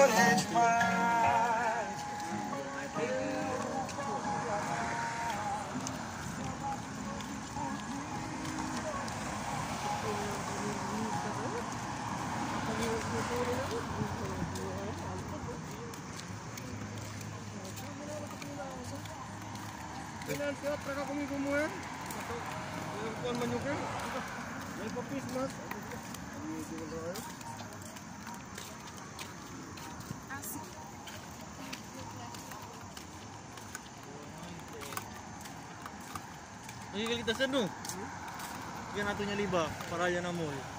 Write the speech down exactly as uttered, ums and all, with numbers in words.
it's mine. Kailan siya, traka kumikumuhan. Yung kuhan man yung kaya. May papis mas. Nagigil kita sa no? Yan nato niya liba, para yan na mo.